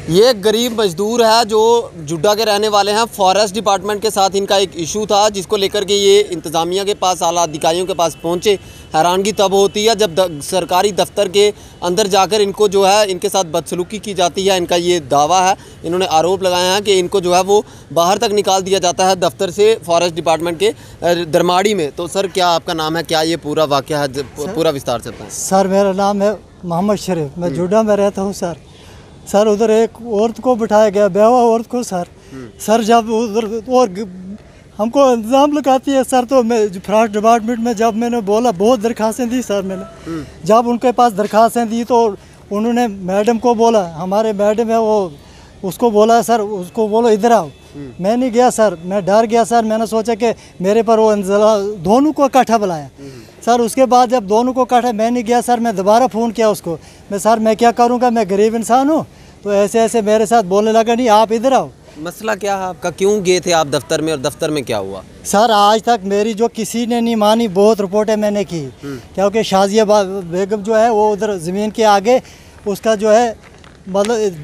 ये एक गरीब मजदूर है जो जुड्डा के रहने वाले हैं। फॉरेस्ट डिपार्टमेंट के साथ इनका एक इशू था जिसको लेकर के ये इंतज़ामिया के पास, आला अधिकारियों के पास पहुंचे। हैरानगी तब होती है जब सरकारी दफ्तर के अंदर जाकर इनको जो है इनके साथ बदसलूकी की जाती है। इनका ये दावा है, इन्होंने आरोप लगाया है कि इनको जो है वो बाहर तक निकाल दिया जाता है दफ्तर से, फॉरेस्ट डिपार्टमेंट के दरमाड़ी में। तो सर, क्या आपका नाम है, क्या ये पूरा वाक़या है, पूरा विस्तार से बताएं। सर मेरा नाम है मोहम्मद शरीफ, मैं जुड्डा में रहता हूँ सर उधर एक औरत को बिठाया गया, बेवा औरत को सर जब उधर और हमको इल्ज़ाम लगाती है सर। तो मैं फॉरेस्ट डिपार्टमेंट में जब मैंने बोला, बहुत दरख्वास्तें दी सर मैंने, जब उनके पास दरख्वास्तें दी तो उन्होंने मैडम को बोला, हमारे मैडम है वो, उसको बोला सर, उसको बोलो इधर आओ। मैं नहीं गया सर, मैं डर गया सर। मैंने सोचा कि मेरे पर वो दोनों को इकट्ठा बुलाया सर। उसके बाद जब दोनों को इकट्ठा, मैं नहीं गया सर। मैं दोबारा फ़ोन किया उसको, मैं क्या करूँगा, मैं गरीब इंसान हूँ। तो ऐसे ऐसे मेरे साथ बोलने लगा, नहीं आप इधर आओ। मसला क्या है आपका, क्यों गए थे आप दफ्तर में और दफ्तर में क्या हुआ? सर आज तक मेरी जो किसी ने नहीं मानी, बहुत रिपोर्टें मैंने की, क्योंकि शाजिया बेगम जो है वो उधर ज़मीन के आगे, उसका जो है मतलब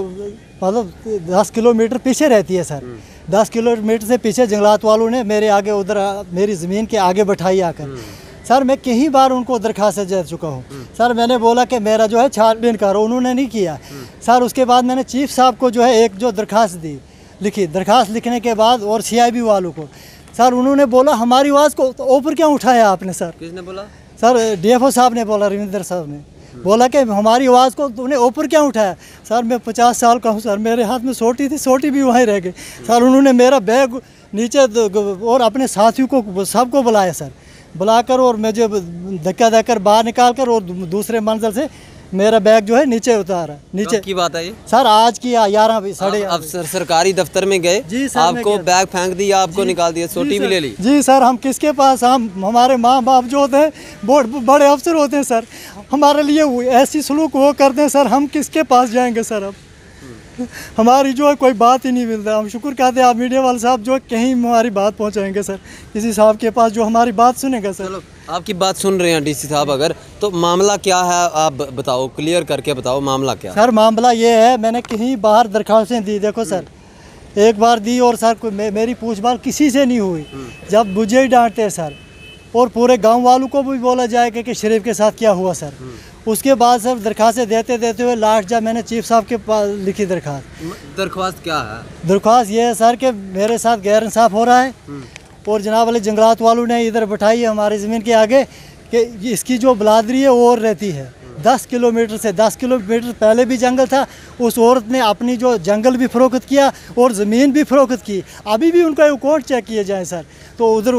10 किलोमीटर पीछे रहती है सर। 10 किलोमीटर से पीछे जंगलात वालों ने मेरे आगे उधर मेरी ज़मीन के आगे बैठाई आकर। सर मैं कई बार उनको दरख्वास्त दे चुका हूँ सर। मैंने बोला कि मेरा जो है छानबीन करो, उन्होंने नहीं किया सर। उसके बाद मैंने चीफ साहब को जो है एक जो दरख्वास्त दी, लिखी। दरख्वास्त लिखने के बाद और CIB वालों को सर, उन्होंने बोला हमारी आवाज़ को तो ऊपर क्यों उठाया आपने सर? किसने बोला सर? DFO साहब ने बोला, रविंदर साहब ने बोला कि हमारी आवाज़ को तुमने ऊपर क्यों उठाया? सर मैं 50 साल का हूँ सर, मेरे हाथ में सोटी थी, सोटी भी वहीं रह गई सर। उन्होंने मेरा बैग नीचे और अपने साथियों को सबको बुलाया सर, बुलाकर और मुझे धक्का देकर बाहर निकाल कर और दूसरे मंजिल से मेरा बैग जो है नीचे उतारा। नीचे की बात है ये सर, आज की 11 साढ़े। अब सरकारी दफ्तर में गए जी सर, आपको बैग फेंक दिया, आपको निकाल दिया, सोटी भी ले ली? जी सर, हम किसके पास, हमारे माँ बाप जो होते हैं बहुत बड़े अफसर होते हैं सर, हमारे लिए ऐसी सलूक वो करते हैं सर, हम किसके पास जाएंगे सर? अब हमारी जो है कोई बात ही नहीं मिलता। हम शुक्र कहते हैं आप मीडिया वाले साहब जो कहीं हमारी बात पहुंचाएंगे सर, किसी साहब के पास जो हमारी बात सुनेगा सर। चलो, आपकी बात सुन रहे हैं DC साहब, अगर तो मामला क्या है आप बताओ, क्लियर करके बताओ मामला क्या सर? मामला ये है, मैंने कहीं बाहर दरख्वास्तें दी, देखो सर, एक बार दी और सर मेरी पूछताछ किसी से नहीं हुई। जब मुझे ही डांटते हैं सर, और पूरे गाँव वालों को भी बोला जाएगा कि शरीफ के साथ क्या हुआ सर। उसके बाद सर दरख्वास्तें देते हुए लास्ट जब मैंने चीफ साहब के पास लिखी दरख्वास्त क्या है? दरख्वास्त ये है सर कि मेरे साथ गैर इंसाफ हो रहा है, और जनाब वाले जंगलात वालों ने इधर बैठाई है हमारी ज़मीन के आगे कि इसकी जो बिरादरी है वो और रहती है 10 किलोमीटर से। 10 किलोमीटर पहले भी जंगल था, उस औरत ने अपनी जो जंगल भी फ़रोख्त किया और ज़मीन भी फ़रोख्त की। अभी भी उनका अकाउंट चेक किया जाए सर, तो उधर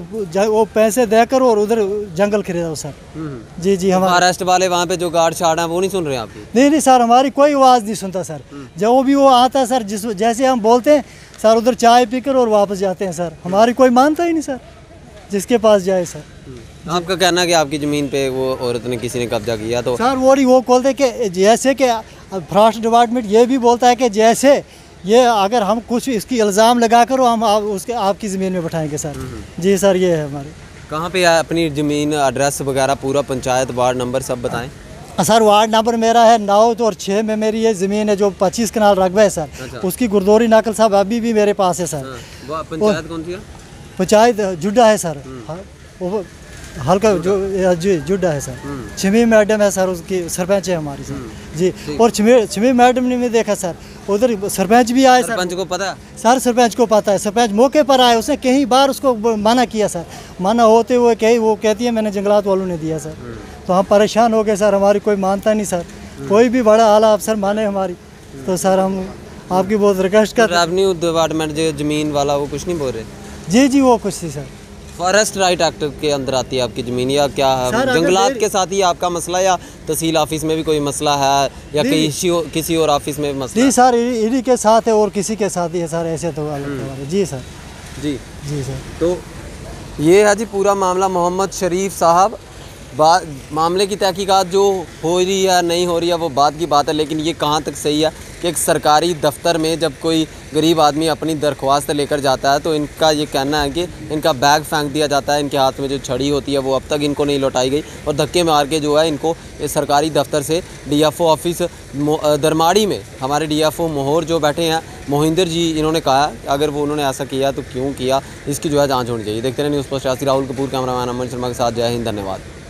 वो पैसे देकर और उधर जंगल खरीदा सर। जी हमारे फॉरेस्ट वाले वहाँ पे जो गार्ड शार्ड हैं वो नहीं सुन रहे हैं आपकी? नहीं सर, हमारी कोई आवाज़ नहीं सुनता सर। जब भी वो आता सर, जैसे हम बोलते हैं सर, उधर चाय पीकर और वापस जाते हैं सर। हमारी कोई मानता ही नहीं सर, जिसके पास जाए सर। आपका कहना है कि आपकी ज़मीन पे वो औरत ने, किसी ने कब्जा किया? तो सर वो बोलते कि जैसे कि फॉरेस्ट डिपार्टमेंट ये भी बोलता है कि जैसे ये अगर हम कुछ इसकी इल्ज़ाम लगा कर हम उसके आपकी ज़मीन में बैठाएंगे सर। जी सर, ये है हमारे। कहाँ पे है अपनी ज़मीन, एड्रेस वगैरह पूरा, पंचायत, वार्ड नंबर सब बताएं। सर वार्ड नंबर मेरा है 9 और 6 में मेरी ये ज़मीन है जो 25 कनाल रकबा है सर। अच्छा। उसकी गुरदौरी नकल साहब अभी भी मेरे पास है सर। पंचायत कौन सी है? पंचायत जुड्डा है सर, वो हल्का जो जी जुड्डा है सर। छमी मैडम है सर, उसकी सरपंच है हमारी सर। जी, और छमी मैडम ने भी देखा सर, उधर सरपंच भी आए सर। सरपंच को पता है सर? सरपंच को पता है, सरपंच मौके पर आए, उसने कई बार उसको मना किया सर। मना होते हुए वो कहती है मैंने जंगलात वालों ने दिया सर। तो हम परेशान हो गए सर, हमारी कोई मानता नहीं सर, कोई भी बड़ा आला अफसर माने हमारी। तो सर हम आपकी बहुत रिक्वेस्ट कर। रेवेन्यू डिपार्टमेंट जो ज़मीन वाला वो कुछ नहीं बोल रहे? जी वो कुछ नहीं सर। फॉरेस्ट राइट एक्ट के अंदर आती है आपकी ज़मीन, या क्या है? जंगलात के साथ ही आपका मसला, या तहसील ऑफिस में भी कोई मसला है, या किसी और ऑफिस में मसला? जी सर, इन्हीं के साथ है और किसी के साथ ही है सर, ऐसे तो जी सर। जी सर, तो ये है जी पूरा मामला। मोहम्मद शरीफ साहब मामले की तहकीकात जो हो रही है या नहीं हो रही है वो बात की बात है, लेकिन ये कहाँ तक सही है कि एक सरकारी दफ्तर में जब कोई गरीब आदमी अपनी दरख्वास्त लेकर जाता है तो इनका ये कहना है कि इनका बैग फेंक दिया जाता है, इनके हाथ में जो छड़ी होती है वो अब तक इनको नहीं लौटाई गई और धक्के मार के जो है इनको इस सरकारी दफ्तर से डीएफओ ऑफिस दरमाड़ी में हमारे डीएफओ मोहर जो बैठे हैं मोहिंदर जी, इन्होंने कहा अगर वो उन्होंने ऐसा किया तो क्यों किया, इसकी जो है जाँच होनी चाहिए। देखते रहे news post Rahul Kapoor, cameraman Aman Sharma के साथ। जय हिंद, धन्यवाद।